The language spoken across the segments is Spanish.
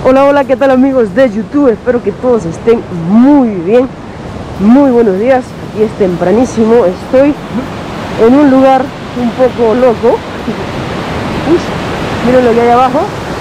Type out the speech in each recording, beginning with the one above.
Hola, hola, ¿qué tal amigos de YouTube? Espero que todos estén muy bien. Muy buenos días, aquí es tempranísimo. Estoy en un lugar un poco loco. Uy, miren lo que hay abajo.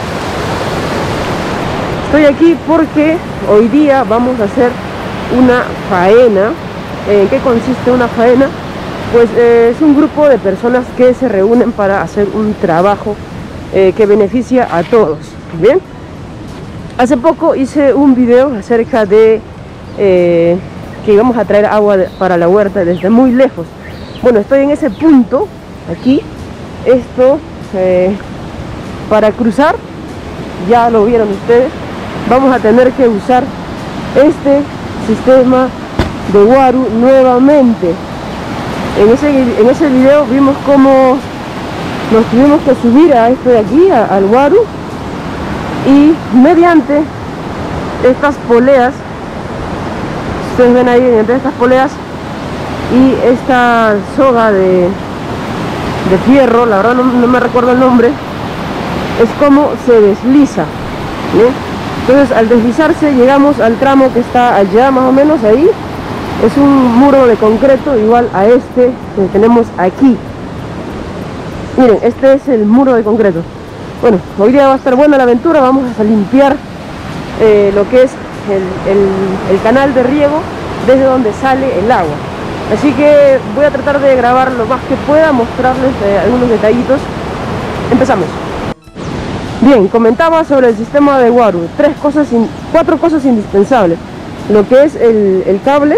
Estoy aquí porque hoy día vamos a hacer una faena. ¿En qué consiste una faena? Pues es un grupo de personas que se reúnen para hacer un trabajo que beneficia a todos. Bien. Hace poco hice un video acerca de que íbamos a traer agua para la huerta desde muy lejos. Bueno, estoy en ese punto, aquí. Esto, para cruzar, ya lo vieron ustedes, vamos a tener que usar este sistema de Waru nuevamente. En ese video vimos cómo nos tuvimos que subir a esto de aquí, al Waru. Y mediante estas poleas, ustedes ven ahí, mediante estas poleas y esta soga de fierro, la verdad no me recuerdo el nombre, es como se desliza, ¿bien? Entonces al deslizarse llegamos al tramo que está allá más o menos ahí. Es un muro de concreto igual a este que tenemos aquí. Miren, este es el muro de concreto. Bueno, hoy día va a estar buena la aventura. Vamos a limpiar lo que es el canal de riego desde donde sale el agua. Así que voy a tratar de grabar lo más que pueda, mostrarles algunos detallitos. Empezamos. Bien, comentaba sobre el sistema de Waru. Cuatro cosas indispensables. Lo que es el cable,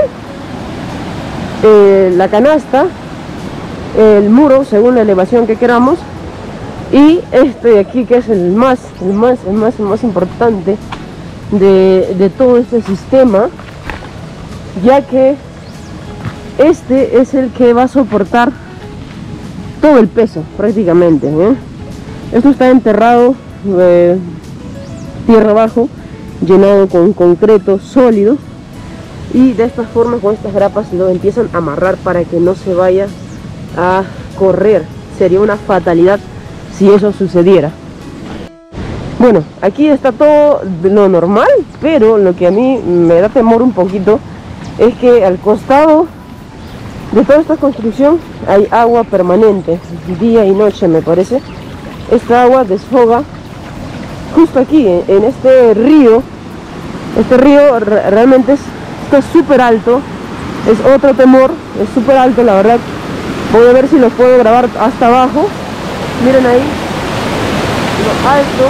la canasta, el muro según la elevación que queramos, y este de aquí, que es el más importante de todo este sistema, ya que este es el que va a soportar todo el peso prácticamente, ¿eh? Esto está enterrado tierra abajo, llenado con concreto sólido, y de esta forma, con estas grapas, lo empiezan a amarrar para que no se vaya a correr. Sería una fatalidad si eso sucediera. Bueno, aquí está todo lo normal, pero lo que a mí me da temor un poquito es que al costado de toda esta construcción hay agua permanente, día y noche me parece. Esta agua desfoga justo aquí, en este río. Este río realmente está súper alto, es otro temor, es súper alto, la verdad. Voy a ver si lo puedo grabar hasta abajo. Miren ahí, lo alto,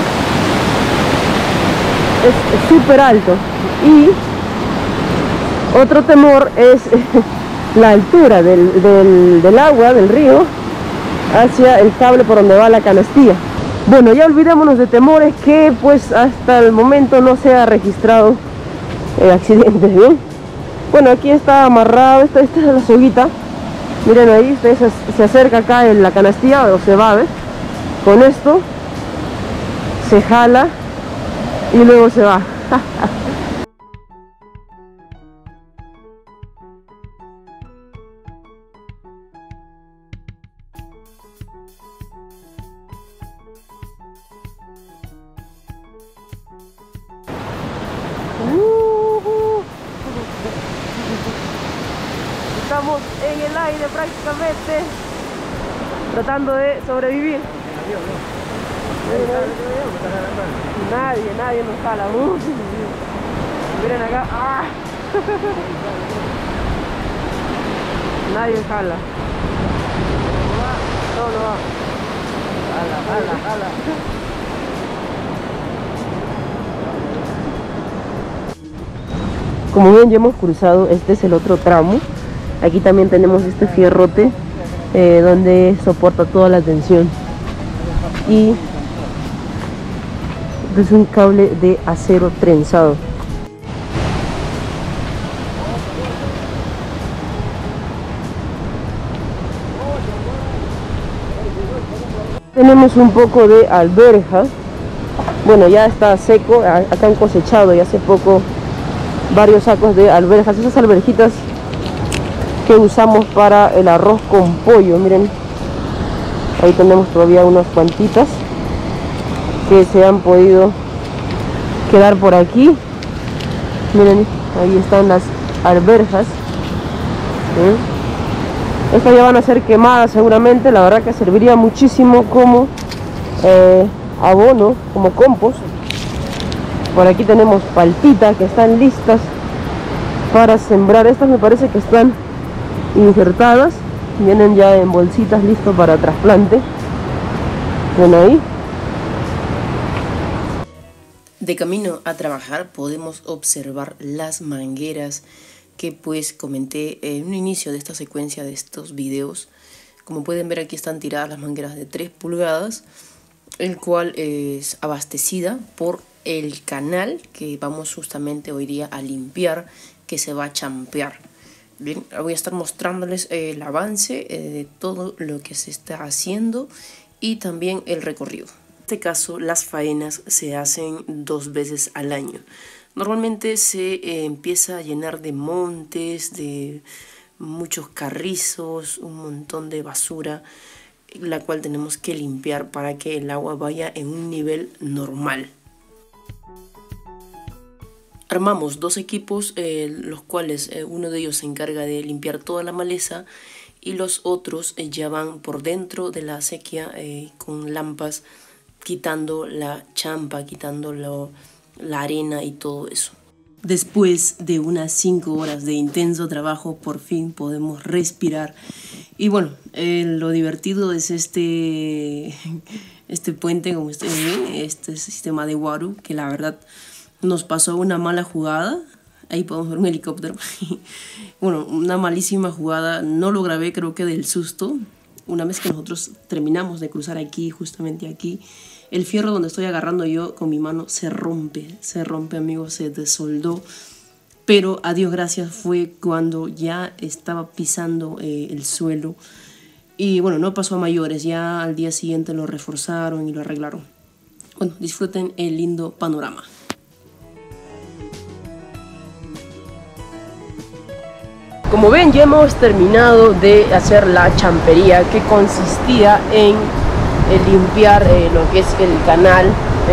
es súper alto. Y otro temor es la altura del agua, del río, hacia el cable por donde va la canastilla. Bueno, ya olvidémonos de temores, que pues hasta el momento no se ha registrado accidentes, ¿bien? Bueno, aquí está amarrado, esta es la soguita. Miren ahí, ustedes se acerca acá en la canastilla o se va, ¿ves? Con esto se jala y luego se va. Estamos en el aire prácticamente, tratando de sobrevivir. Nadie nos jala. Miren acá. ¡Ah! Nadie jala. No va. Jala. Como bien ya hemos cruzado, este es el otro tramo. Aquí también tenemos este fierrote donde soporta toda la tensión. Y es un cable de acero trenzado. Tenemos un poco de alberja. Bueno, ya está seco. Acá han cosechado ya hace poco varios sacos de alberjas. Esas alberjitas que usamos para el arroz con pollo. Miren, ahí tenemos todavía unas cuantitas que quedar por aquí. Miren, ahí están las alberjas. Estas ya van a ser quemadas seguramente. La verdad que serviría muchísimo como abono, como compost. Por aquí tenemos paltitas que están listas para sembrar. Estas me parece que están injertadas, vienen ya en bolsitas listos para trasplante. Ven ahí. De camino a trabajar podemos observar las mangueras que pues comenté en un inicio de esta secuencia de estos videos. Como pueden ver, aquí están tiradas las mangueras de 3 pulgadas, el cual es abastecida por el canal que vamos justamente hoy día a limpiar, que se va a champear. Bien, voy a estar mostrándoles el avance de todo lo que se está haciendo y también el recorrido. En este caso, las faenas se hacen 2 veces al año. Normalmente se empieza a llenar de montes, de muchos carrizos, un montón de basura, la cual tenemos que limpiar para que el agua vaya en un nivel normal. Armamos 2 equipos, los cuales uno de ellos se encarga de limpiar toda la maleza y los otros ya van por dentro de la acequia con lampas, quitando la champa, quitando la arena y todo eso. Después de unas 5 horas de intenso trabajo, por fin podemos respirar. Y bueno, lo divertido es este puente, como ustedes ven, este sistema de Waru, que la verdad nos pasó una mala jugada. Ahí podemos ver un helicóptero. Bueno, una malísima jugada. No lo grabé, creo que del susto. Una vez que nosotros terminamos de cruzar aquí, justamente aquí, el fierro donde estoy agarrando yo con mi mano se rompe, amigos, se desoldó. Pero a Dios gracias fue cuando ya estaba pisando el suelo. Y bueno, no pasó a mayores, ya al día siguiente lo reforzaron y lo arreglaron. Bueno, disfruten el lindo panorama. Como ven, ya hemos terminado de hacer la champería, que consistía en limpiar lo que es el canal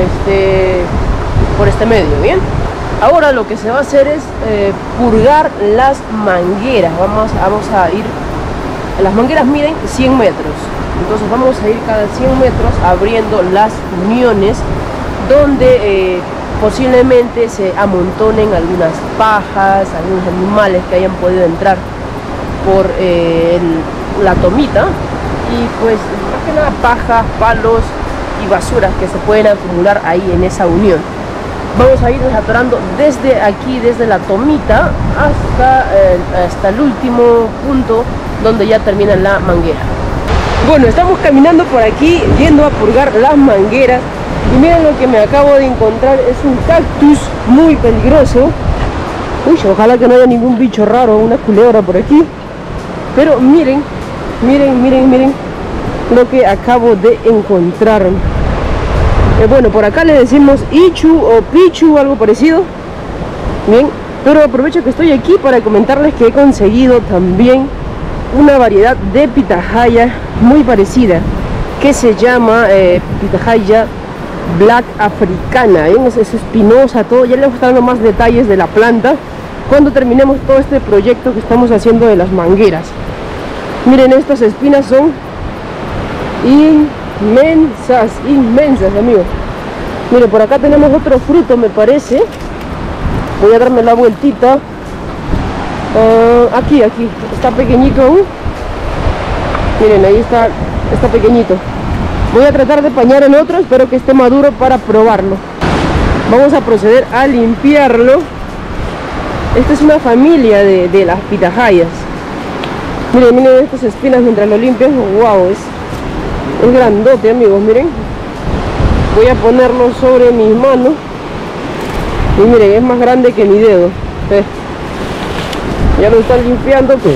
por este medio, ¿bien? Ahora lo que se va a hacer es purgar las mangueras. Vamos a ir, las mangueras miden 100 metros, entonces vamos a ir cada 100 metros abriendo las uniones donde posiblemente se amontonen algunas pajas, algunos animales que hayan podido entrar por la tomita, y pues más que nada pajas, palos y basuras que se pueden acumular ahí en esa unión. Vamos a ir desatorando desde aquí, desde la tomita hasta el último punto donde ya termina la manguera. Bueno, estamos caminando por aquí yendo a purgar las mangueras. Y miren lo que me acabo de encontrar, es un cactus muy peligroso. Uy, ojalá que no haya ningún bicho raro, una culebra por aquí. Pero miren lo que acabo de encontrar. Bueno, por acá le decimos ichu o pichu, algo parecido. Bien, pero aprovecho que estoy aquí para comentarles que he conseguido también una variedad de pitahaya muy parecida, que se llama pitahaya black africana. Es espinosa, todo. Ya les voy a estar dando más detalles de la planta cuando terminemos todo este proyecto que estamos haciendo de las mangueras. Miren, estas espinas son inmensas, amigos. Miren, por acá tenemos otro fruto, me parece. Voy a darme la vueltita. Aquí está pequeñito aún. Miren, ahí está pequeñito. Voy a tratar de pañar el otro, espero que esté maduro para probarlo. Vamos a proceder a limpiarlo. Esta es una familia de las pitahayas. Miren estas espinas mientras lo limpian. Wow, es grandote, amigos, miren. Voy a ponerlo sobre mis manos. Y miren, es más grande que mi dedo. Ya lo están limpiando, pues.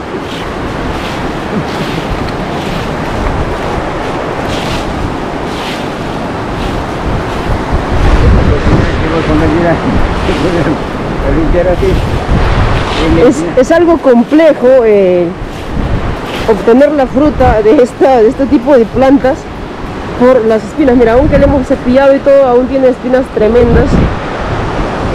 Es algo complejo obtener la fruta de este tipo de plantas por las espinas. Mira, aunque le hemos cepillado y todo, aún tiene espinas tremendas.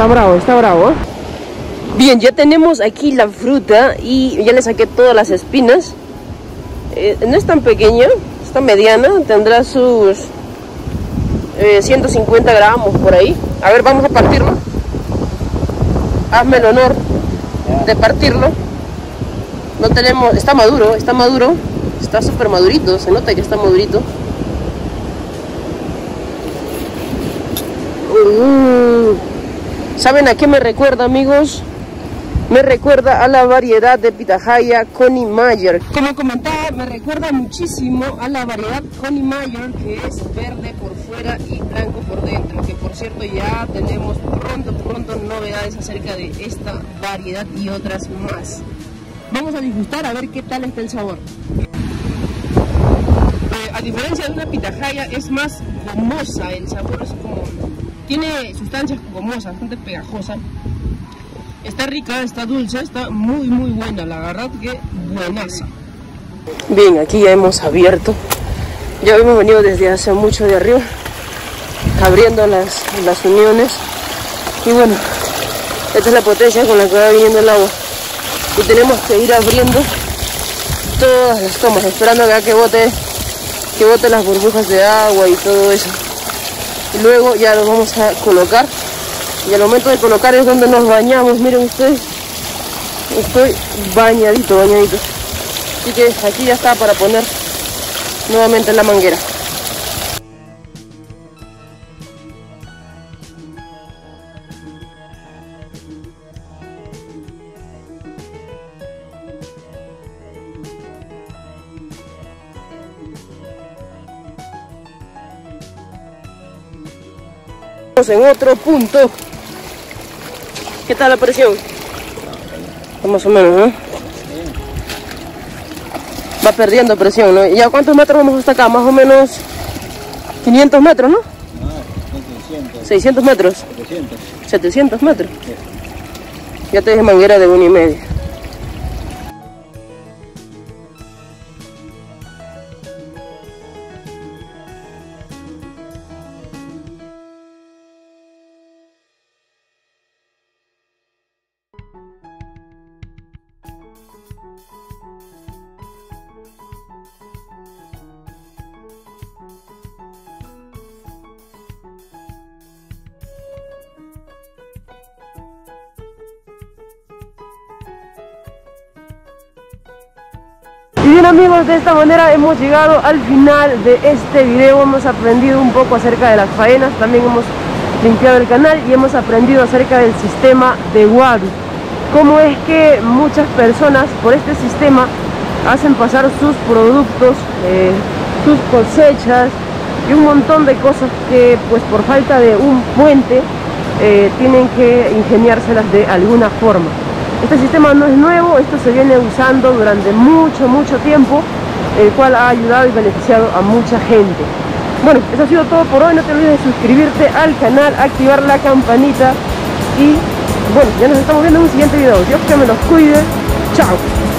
está bravo, ¿eh? Bien, ya tenemos aquí la fruta y ya le saqué todas las espinas. No es tan pequeña, está mediana, tendrá sus 150 gramos por ahí. A ver, vamos a partirlo. Hazme el honor de partirlo. No tenemos, está maduro, está súper madurito, se nota que está madurito. ¿Saben a qué me recuerda, amigos? Me recuerda a la variedad de pitahaya Connie Mayer. Como comentaba, me recuerda muchísimo a la variedad Connie Mayer, que es verde por fuera y blanco por dentro. Que por cierto ya tenemos pronto novedades acerca de esta variedad y otras más. Vamos a disgustar a ver qué tal está el sabor. A diferencia de una pitahaya es más gomosa, el sabor es como... tiene sustancias gomosas, bastante pegajosa. Está rica, está dulce, está muy buena, la verdad que buenaza. Bien, aquí ya hemos abierto. Ya hemos venido desde hace mucho de arriba, abriendo las uniones. Y bueno, esta es la potencia con la que va viniendo el agua. Y tenemos que ir abriendo todas las tomas, esperando que bote las burbujas de agua y todo eso. Y luego ya los vamos a colocar. Y al momento de colocar es donde nos bañamos. Miren ustedes, estoy bañadito. Así que aquí ya está para poner nuevamente la manguera. En otro punto. ¿Qué tal la presión? Más o menos, ¿no? Va perdiendo presión, ¿no? ¿Y a cuántos metros vamos hasta acá? Más o menos 500 metros, ¿no? 600 metros. 700 metros. Ya te dije manguera de 1,5. Y bien, amigos, de esta manera hemos llegado al final de este video. Hemos aprendido un poco acerca de las faenas, también hemos limpiado el canal y hemos aprendido acerca del sistema de Wabi. Cómo es que muchas personas por este sistema hacen pasar sus productos, sus cosechas y un montón de cosas que pues por falta de un puente tienen que ingeniárselas de alguna forma. Este sistema no es nuevo, esto se viene usando durante mucho tiempo, el cual ha ayudado y beneficiado a mucha gente. Bueno, eso ha sido todo por hoy. No te olvides de suscribirte al canal, activar la campanita y bueno, ya nos estamos viendo en un siguiente video. Dios que me los cuide. Chao.